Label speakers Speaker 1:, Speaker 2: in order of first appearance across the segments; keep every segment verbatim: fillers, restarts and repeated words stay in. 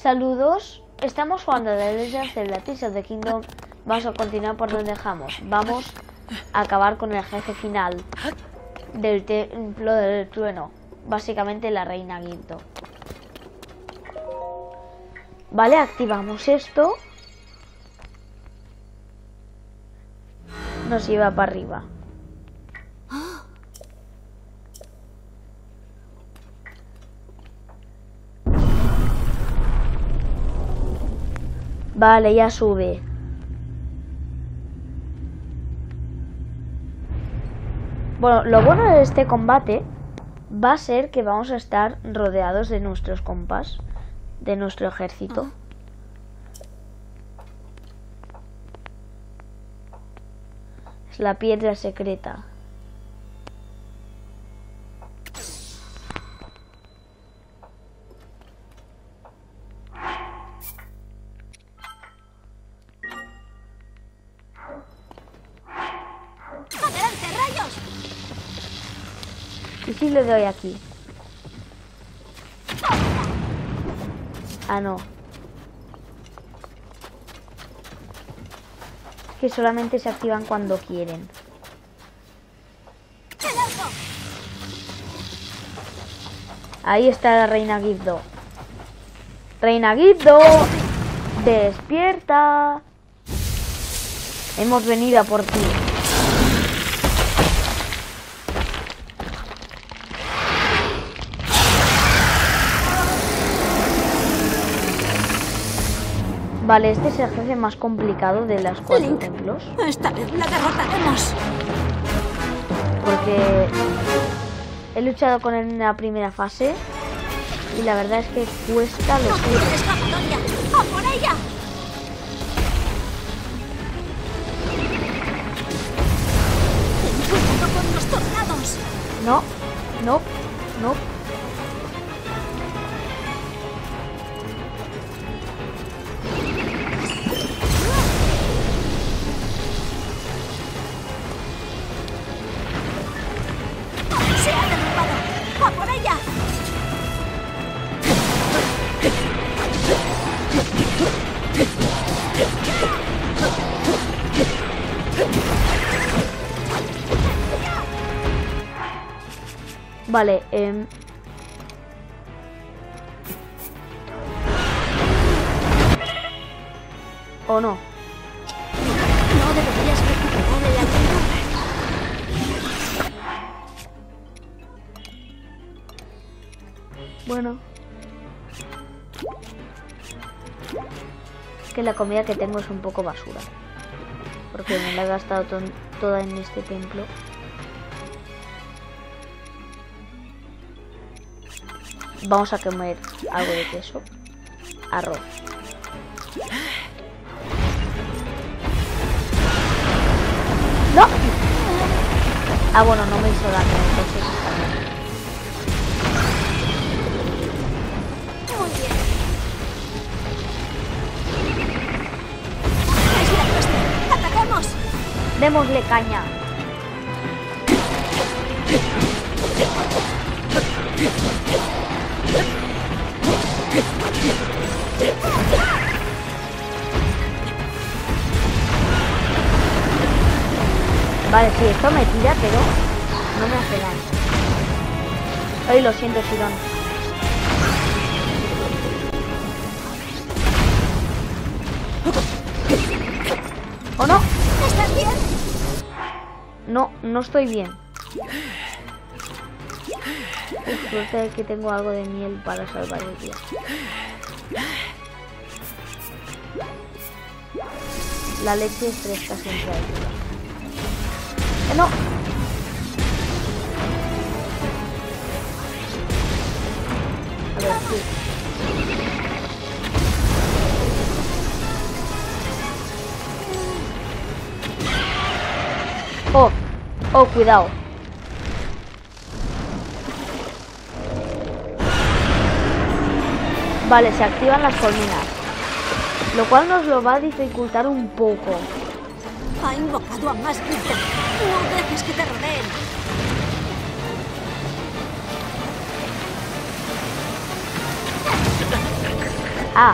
Speaker 1: Saludos, estamos jugando The Legend of Zelda Tears of the Kingdom. Vamos a continuar por donde dejamos. Vamos a acabar con el jefe final del Templo del Trueno, básicamente la Reina Guildo. Vale, activamos esto. Nos lleva para arriba. Vale, ya sube. Bueno, lo bueno de este combate va a ser que vamos a estar rodeados de nuestros compas, de nuestro ejército. Es la piedra secreta. ¿Y si le doy aquí? Ah, no. Es que solamente se activan cuando quieren. Ahí está la Reina Guildo. Reina Guildo, despierta. Hemos venido a por ti. Vale, este es el jefe más complicado de las cuatro
Speaker 2: Link,
Speaker 1: templos.
Speaker 2: Esta vez la derrotaremos.
Speaker 1: Porque he luchado con él en la primera fase y la verdad es que cuesta lo
Speaker 2: ¡No
Speaker 1: suyo.
Speaker 2: tienes escapatoria! ¡A por ella! ¡Ten cuidado con los tornados!
Speaker 1: No, no, no.
Speaker 2: ¡Se ha derrumbado! ¡A por ella!
Speaker 1: Vale, eh... ¿o no?
Speaker 2: No deberías recuperar el aliento.
Speaker 1: Bueno. Es que la comida que tengo es un poco basura. Porque me la he gastado to toda en este templo. Vamos a comer algo de queso. Arroz. ¡No! Ah, bueno, no me hizo daño, entonces está bien.
Speaker 2: Muy bien. Es la nuestra. ¡Atacamos!
Speaker 1: Démosle caña. Vale, sí, esto me tira, pero no me hace daño. Ay, lo siento, Sidon. ¿O no?
Speaker 2: ¿Estás bien?
Speaker 1: No, no estoy bien. Uf, suerte de que tengo algo de miel para salvar el día. La leche es fresca siempre ayuda. ¡Eh, no! A ver, sí. Oh, oh, cuidado. Vale, se activan las colminas, lo cual nos lo va a dificultar un poco.
Speaker 2: Ha invocado a más vida. No dejes que te rodeen.
Speaker 1: Ah.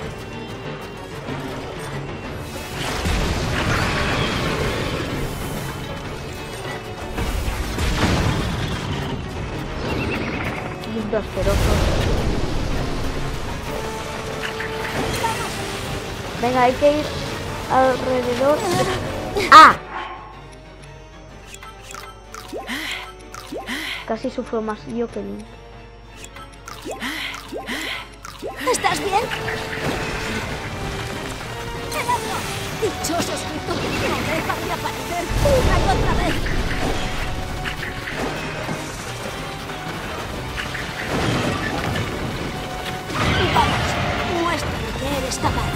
Speaker 1: Lindo asqueroso. Venga, hay que ir alrededor. ¡Ah! Casi sufro más yo que Link.
Speaker 2: ¿Estás bien? ¡Quedadlo! ¡Dichosos que tú no dejan de aparecer una y otra vez! Vamos, muéstrame que eres capaz.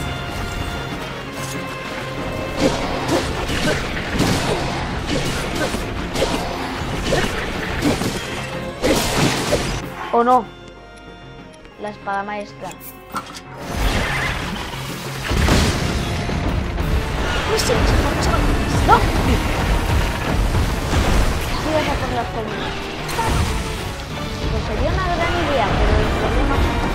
Speaker 1: ¿O no? La espada maestra. ¡No! Sigas a por las colmenas. Pues sería una gran idea, pero el problema...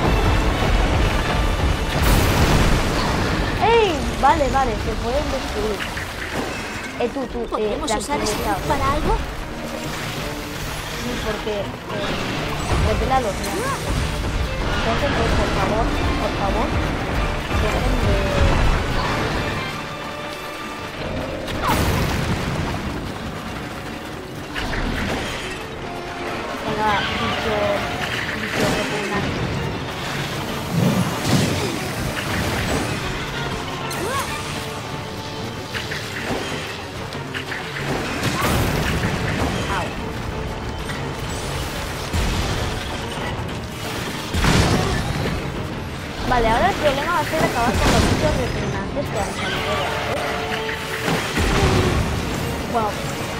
Speaker 1: ¡Ey! Vale, vale, se pueden destruir. Eh, tú, tú, eh,
Speaker 2: ¿Podemos usar esto
Speaker 1: tranquilizaos.
Speaker 2: para algo?
Speaker 1: Sí, porque... Eh, revelados, ¿no? Entonces, pues, por favor, por favor, dejen de... Venga, dicho... dicho repugnante. Au. Vale, ahora el problema va a ser acabar con los bichos repugnantes que han salido de antes. Wow.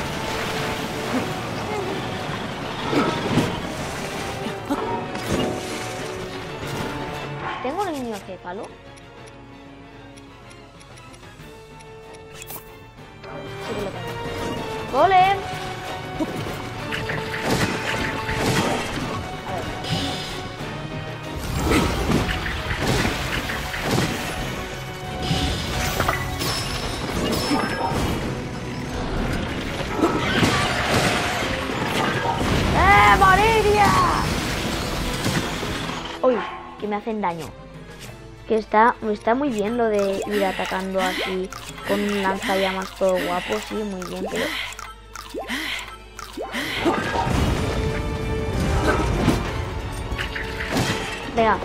Speaker 1: ¿Tengo un niño céfalo? Sí que lo tengo. ¡Golem! A ver. ¡Eh, moriría! Uy, que me hacen daño. Que está, está muy bien lo de ir atacando así con un lanzallamas todo guapo, sí, muy bien, pero... Venga.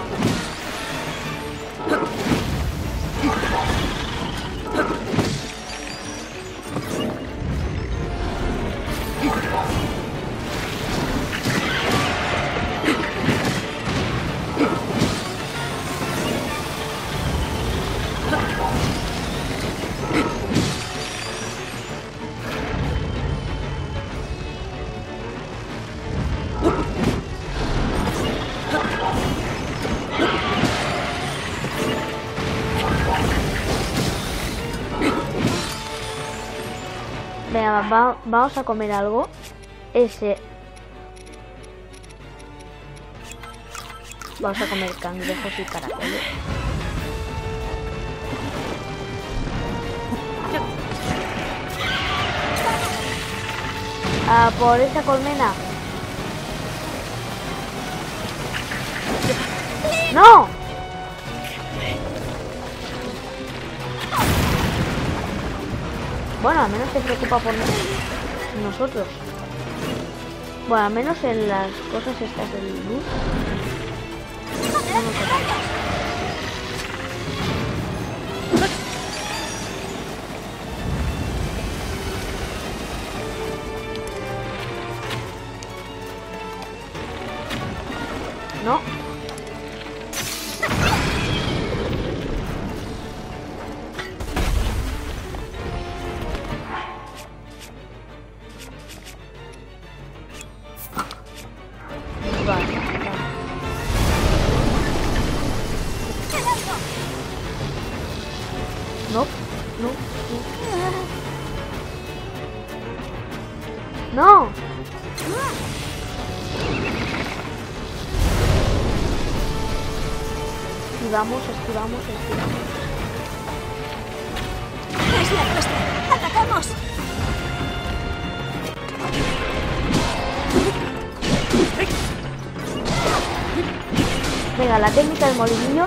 Speaker 1: Venga, va, vamos a comer algo. Ese. Vamos a comer cangrejos y caracoles. Ah, por esa colmena. ¡No! Bueno, al menos se preocupa por nosotros. Bueno, al menos en las cosas estas del luz. No. No, no, no. No. Esquivamos, esquivamos, esquivamos.
Speaker 2: ¡Es la nuestra! ¡Atacamos!
Speaker 1: Venga, la técnica del molinillo.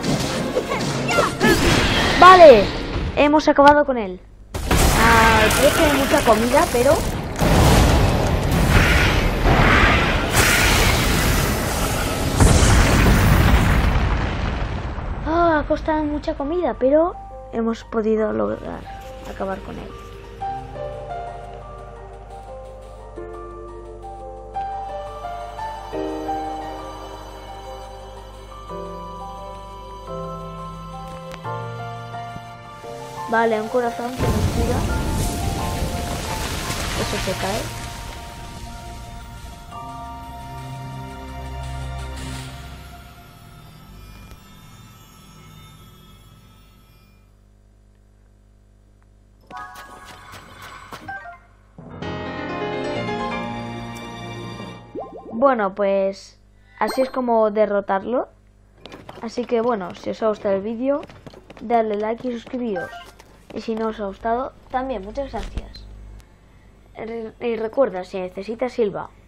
Speaker 1: Vale, hemos acabado con él. Ah, creo que hay mucha comida, pero... Ah, ha costado mucha comida, pero hemos podido lograr acabar con él. Vale, un corazón que nos cura. Eso se cae. Bueno, pues así es como derrotarlo. Así que bueno, si os ha gustado el vídeo, dadle like y suscribiros. Y si no os ha gustado, también muchas gracias. Y recuerda, si necesitas Silva